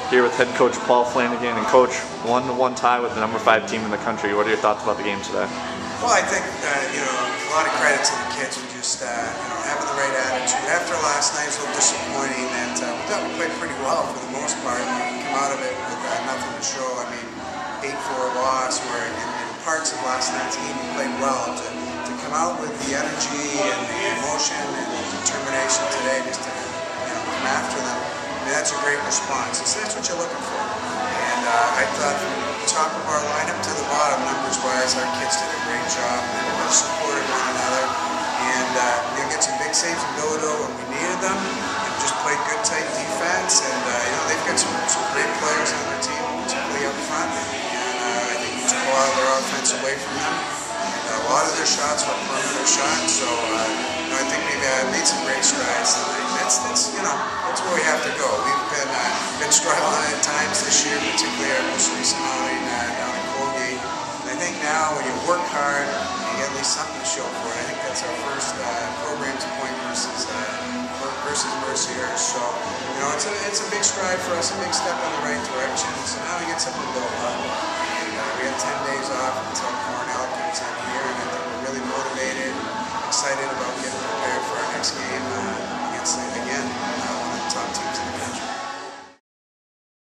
here with head coach Paul Flanagan. And coach, 1-1 tie with the #5 team in the country. What are your thoughts about the game today? Well, I think a lot of credit to the kids for just having the right attitude. After last night, it was a little disappointing that we thought we played pretty well for the most part. We come out of it with nothing to show. I mean, 8-4 loss, where in parts of last night's game we played well. To come out with the energy and the emotion and the determination today, just to come after them, I mean, that's a great response. So that's what you're looking for. And I thought from the top of our lineup to the bottom, numbers-wise, our kids did a great job. Everybody supported one another, and get some big saves in Bilodeau when we needed them. And just played good, tight defense, and they've got some great players on their team, particularly up front. And I think we took a lot of their offense away from them. And a lot of their shots were perimeter shots, so I think we've made some great strides tonight. That's where we have to go. We've been struggling at times this year, particularly our most recent outing down in Colgate. And I think now when you work hard, you get at least something to show for it. I think that's our first program's point versus Mercyhurst. So it's a big stride for us, a big step in the right direction. So now we get something to build on. And we have 10 days off until Cornell comes in here, and I think